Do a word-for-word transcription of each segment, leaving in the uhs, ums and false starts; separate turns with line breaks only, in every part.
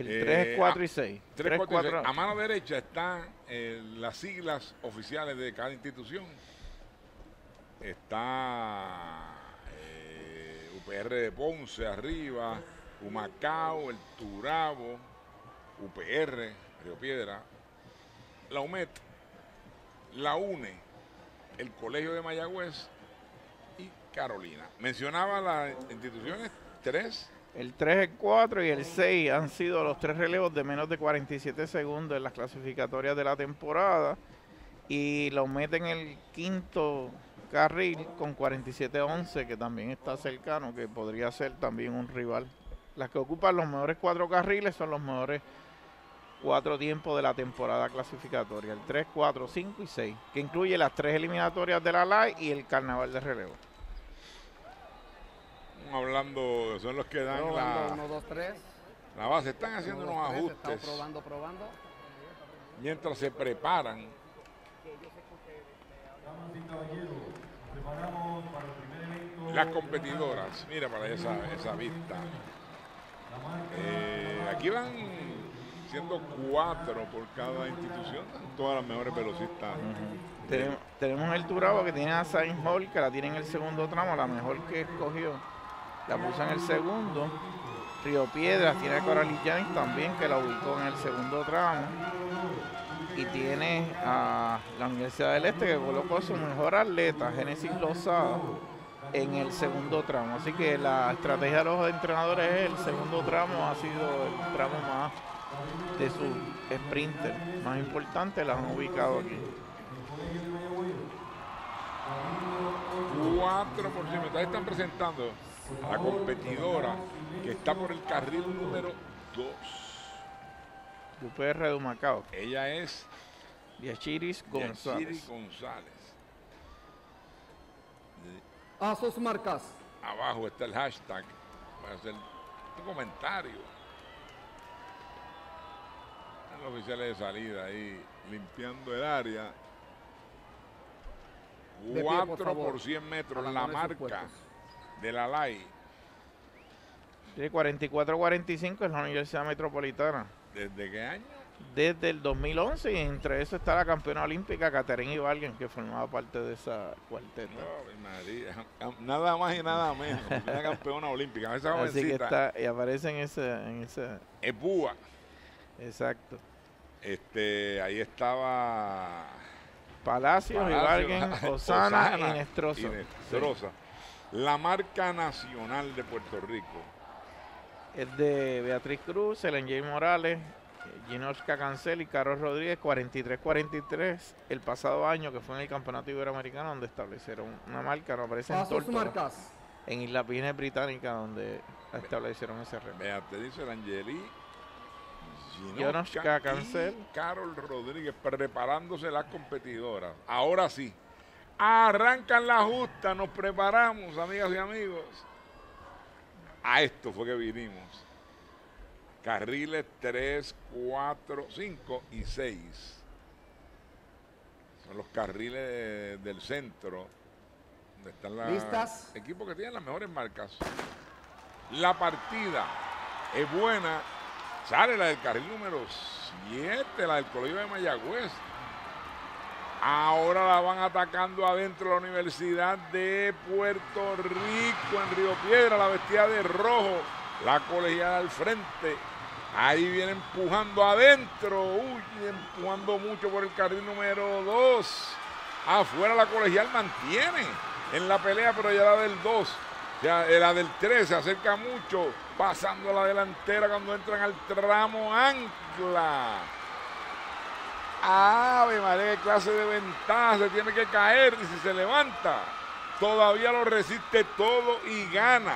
El
Eh,
tres, cuatro
a-
y seis.
tres, cuatro y seis. A mano derecha están eh, las siglas oficiales de cada institución. Está eh, U P R de Ponce arriba, Humacao, el Turabo, U P R, Río Piedra, la U M E T, la UNE, el Colegio de Mayagüez y Carolina. Mencionaba las instituciones tres.
El tres, el cuatro y el seis han sido los tres relevos de menos de cuarenta y siete segundos en las clasificatorias de la temporada. Y los meten en el quinto carril con cuarenta y siete once, que también está cercano, que podría ser también un rival. Las que ocupan los mejores cuatro carriles son los mejores cuatro tiempos de la temporada clasificatoria. El tres, cuatro, cinco y seis, que incluye las tres eliminatorias de la L A I y el carnaval de relevo.
Hablando, son los que dan
Probando,
la,
uno, dos, tres.
la base. Están haciendo
Uno,
unos
dos, tres,
ajustes
estamos probando, probando.
mientras se preparan. Las competidoras, mira para esa, esa vista. Eh, aquí van siendo cuatro por cada institución, todas las mejores velocistas.
Uh-huh. tenemos, tenemos el Turabo, que tiene a Saint Hall, que la tiene en el segundo tramo, la mejor que escogió. La puso en el segundo. Río Piedras tiene a Coralie Jannings también, que la ubicó en el segundo tramo. Y tiene a la Universidad del Este, que colocó a su mejor atleta, Génesis Lozada, en el segundo tramo. Así que la estrategia de los entrenadores es el segundo tramo, ha sido el tramo más de su sprinter más importante, las han ubicado aquí.
cuatro por ciento. Están presentando a la competidora que está por el carril número dos.
U P R de Humacao.
Ella es
Yachiris González.
Yachiris González.
A sus marcas.
Abajo está el hashtag para hacer un comentario. Los oficiales de salida ahí limpiando el área.
De pie, por
cuatro
favor.
por cien metros,
A
la
la mano de sus
marca
puestos.
de la L A I.
Sí, cuarenta y cuatro cuarenta y cinco es la Universidad Metropolitana.
¿Desde qué año?
Desde el dos mil once, y entre eso está la campeona olímpica Catherine Ibargüen, que formaba parte de esa cuarteta.
Oh, María. Nada más y nada menos. Una campeona olímpica. Esa
Así que
jovencita
está, y aparece en esa, en esa,
es Búa.
exacto.
Este, ahí estaba
Palacios,
Palacio,
Ibargüen, Osana,
Osana
y Nestroza.
y Nestroza. La marca nacional de Puerto Rico.
Es de Beatriz Cruz, Ellen J. Morales, Ginoshka Cancel y Carlos Rodríguez, cuarenta y tres cuarenta y tres, el pasado año, que fue en el Campeonato Iberoamericano, donde establecieron una marca, no aparece en
A sus
Tórtola,
marcas.
en Islas Vírgenes Británicas, donde establecieron ese récord.
Beatriz dice el Angeli.
Ginoshka Cancel.
Carol Rodríguez preparándose las competidoras. Ahora sí. Arrancan la justa, nos preparamos, amigas y amigos. A esto fue que vinimos. Carriles tres, cuatro, cinco y seis. Son los carriles de, del centro. Donde están los
¿Listas?
equipos que tienen las mejores marcas. La partida es buena. Sale la del carril número siete, la del Colegio de Mayagüez. Ahora la van atacando adentro de la Universidad de Puerto Rico, en Río Piedra, la vestida de rojo, la colegiada al frente. Ahí viene empujando adentro, uy, empujando mucho por el carril número dos. Afuera la colegial mantiene en la pelea, pero ya la del dos, ya la del tres se acerca mucho, pasando a la delantera cuando entran al tramo ancla. Ave María, qué clase de ventaja, se tiene que caer y si se levanta, todavía lo resiste todo y gana.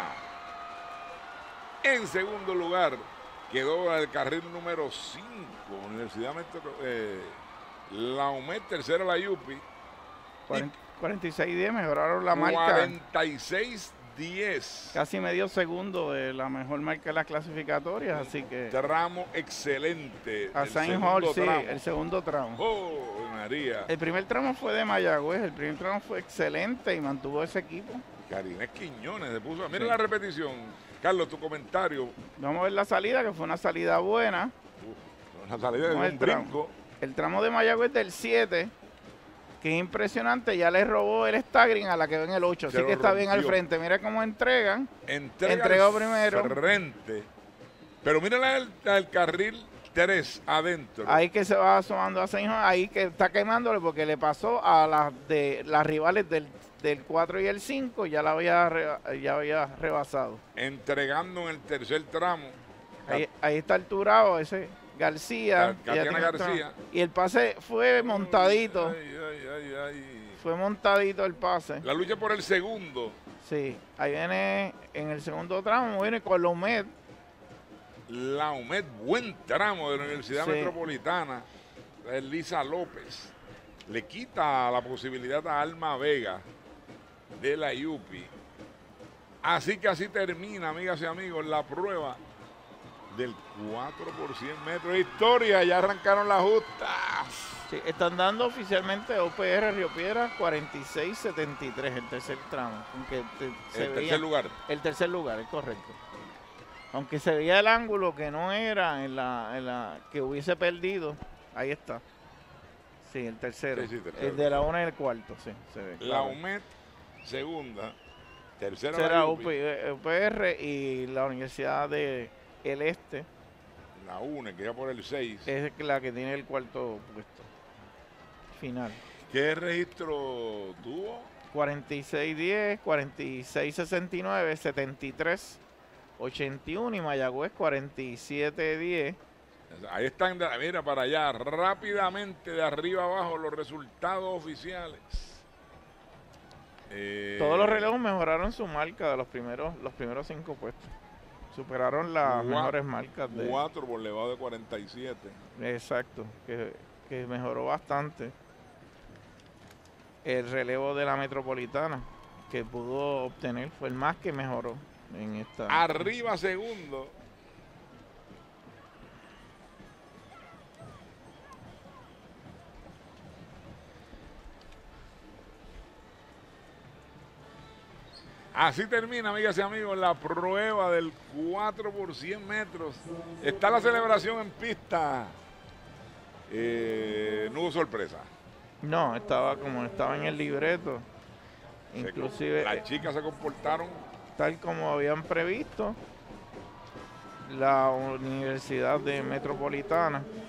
En segundo lugar, quedó el carril número cinco, Universidad Metro, eh, la U M E T, tercera la U P I.
cuarenta y seis diez mejoraron la marca.
cuarenta y seis diez.
Casi medio segundo de la mejor marca de las clasificatorias, así que
Tramo excelente.
a
el
Saint Hall,
segundo
sí,
tramo.
el segundo tramo.
Oh, María.
El primer tramo fue de Mayagüez, el primer tramo fue excelente y mantuvo ese equipo.
Karina Quiñones se puso. Mira
Sí.
la repetición. Carlos, tu comentario.
Vamos a ver la salida, que fue una salida buena.
Uf, una salida de
Vamos
un
al tramo.
brinco.
El tramo de Mayagüez del siete, que es impresionante, ya le robó el staggering a la que ve en el ocho,
Se
así
lo
que está bien al
rompió.
frente. Mira cómo entregan.
Entrega
Entregó
al
primero.
frente. Pero mira el, el carril tres adentro.
Ahí que se va asomando a Saint Juan, ahí que está quemándole porque le pasó a las de las rivales del, del cuatro y el cinco, ya la había, re- ya había rebasado.
Entregando en el tercer tramo.
Ahí, ahí está el turado ese García.
Cat-
que ya
Tatiana
tiene el tramo.
García.
Y el pase fue montadito,
Ay, ay, ay, ay.
fue montadito el pase.
La lucha por el segundo.
Sí, ahí viene en el segundo tramo, viene con la Umed.
La U M E D, buen tramo de la Universidad
Sí.
Metropolitana. Elisa López. Le quita la posibilidad a Alma Vega de la U P I. Así que así termina, amigas y amigos, la prueba del cuatro por cien metros. Historia, ya arrancaron las justas.
Sí, están dando oficialmente O P R Río Piedras cuarenta y seis setenta y tres, el tercer tramo. Aunque te- se
El
veía-
tercer lugar.
El tercer lugar, es correcto. Aunque se veía el ángulo que no era en la, en la que hubiese perdido, ahí está. Sí, el tercero.
Sí, sí, tercero.
El de la una y el cuarto, sí, se ve.
La
claro.
U M E D, segunda. Tercera,
Será
la
U
U P I.
P- U P R y la Universidad de El Este
La U N E, que ya por el seis.
es la que tiene el cuarto puesto final.
¿Qué registro tuvo?
cuarenta y seis diez, cuarenta y seis sesenta y nueve, setenta y tres ochenta y uno y Mayagüez cuarenta y siete diez.
Ahí están, de- mira para allá, rápidamente de arriba abajo los resultados oficiales. Eh,
Todos los relevos mejoraron su marca de los primeros los primeros cinco puestos. Superaron las
Cua-
mejores marcas de...
Cuatro por elevado de cuarenta y siete.
Exacto, que, que mejoró bastante el relevo de la Metropolitana que pudo obtener. Fue el más que mejoró en esta...
Arriba segundo. Así termina, amigas y amigos, la prueba del cuatro por cien metros. Está la celebración en pista. Eh, no hubo sorpresa.
No, estaba como estaba en el libreto.
Se-
Inclusive,
Las chicas se comportaron.
tal como habían previsto, la Universidad de Metropolitana